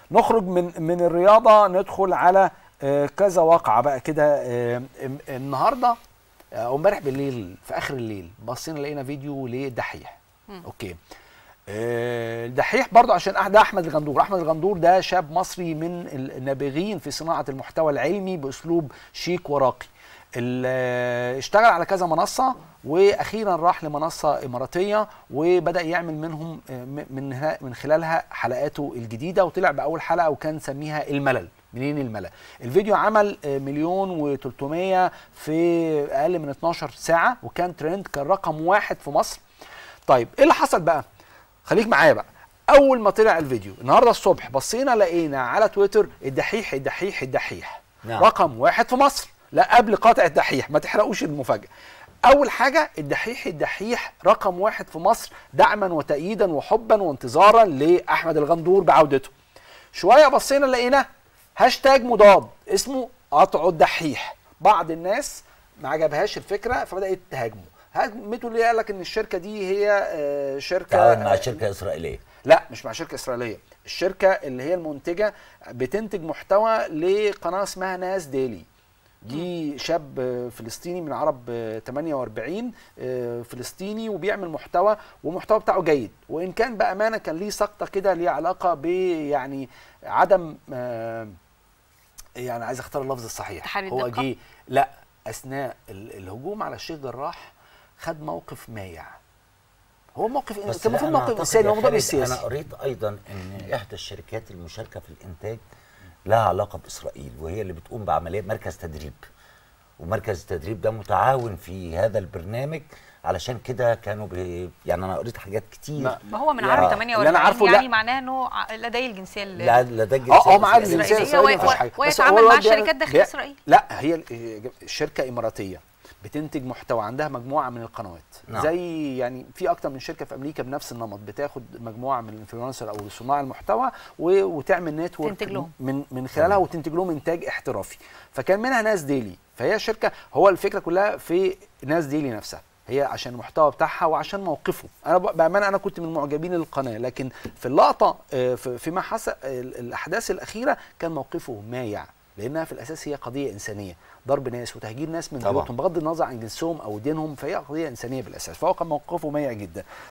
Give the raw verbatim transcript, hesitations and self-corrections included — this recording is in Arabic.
نخرج من من الرياضه ندخل على كذا واقعه بقى كده. النهارده او امبارح بالليل في اخر الليل بصينا لقينا فيديو لدحيح. اوكي. الدحيح برضه عشان ده احمد الغندور. احمد الغندور ده شاب مصري من النابغين في صناعه المحتوى العلمي باسلوب شيك وراقي. اشتغل على كذا منصه واخيرا راح لمنصه اماراتيه وبدا يعمل منهم من من خلالها حلقاته الجديده، وطلع باول حلقه وكان سميها الملل. منين الملل؟ الفيديو عمل مليون وتلتمية في اقل من اتناشر ساعه وكان ترند، كان رقم واحد في مصر. طيب ايه اللي حصل بقى؟ خليك معايا بقى. اول ما طلع الفيديو النهارده الصبح بصينا لقينا على تويتر الدحيح الدحيح الدحيح نعم. رقم واحد في مصر. لا قبل قاطع الدحيح، ما تحرقوش المفاجاه. اول حاجه الدحيح الدحيح رقم واحد في مصر دعما وتأييدا وحبا وانتظارا لاحمد الغندور بعودته. شويه بصينا لقينا هاشتاج مضاد اسمه قطعوا الدحيح. بعض الناس ما عجبهاش الفكره فبدات تهاجمه. هاجمته اللي قال لك ان الشركه دي هي شركه تعاون مع شركه اسرائيليه. لا مش مع شركه اسرائيليه، الشركه اللي هي المنتجه بتنتج محتوى لقناه اسمها ناس ديلي. دي شاب فلسطيني من عرب تمانية واربعين فلسطيني وبيعمل محتوى والمحتوى بتاعه جيد، وان كان بامانه كان ليه سقطه كده ليه علاقه ب يعني عدم يعني عايز اختار اللفظ الصحيح. هو جه لا اثناء الهجوم على الشيخ جراح خد موقف مايع. هو موقف كان المفروض موقف انساني، هو موضوع سياسي. انا قريت ايضا ان احدى الشركات المشاركه في الانتاج لها علاقه باسرائيل وهي اللي بتقوم بعمليه مركز تدريب، ومركز التدريب ده متعاون في هذا البرنامج، علشان كده كانوا بي... يعني انا قريت حاجات كتير. ما هو من عرب تمانية واربعين يعني معناه انه لديه الجنسيه لا لديه الجنسيه اه معاه الجنسيه الاسرائيليه مفيش حاجه، ويتعامل مع شركات داخل اسرائيل. لا هي الشركه اماراتيه بتنتج محتوى، عندها مجموعه من القنوات نعم. زي يعني في اكتر من شركه في امريكا بنفس النمط، بتاخد مجموعه من الانفلونسر او صناع المحتوى وتعمل نتورك من من خلالها وتنتج لهم انتاج احترافي. فكان منها ناس ديلي، فهي شركه هو الفكره كلها في ناس ديلي نفسها، هي عشان المحتوى بتاعها وعشان موقفه. انا بامانه انا كنت من معجبين القناه، لكن في اللقطه فيما حصل الاحداث الاخيره كان موقفه مايع، لانها في الاساس هي قضيه انسانيه، ضرب ناس وتهجير ناس من بيوتهم بغض النظر عن جنسهم او دينهم، فهي قضيه انسانيه بالاساس، فهو كان موقفه مايع جدا.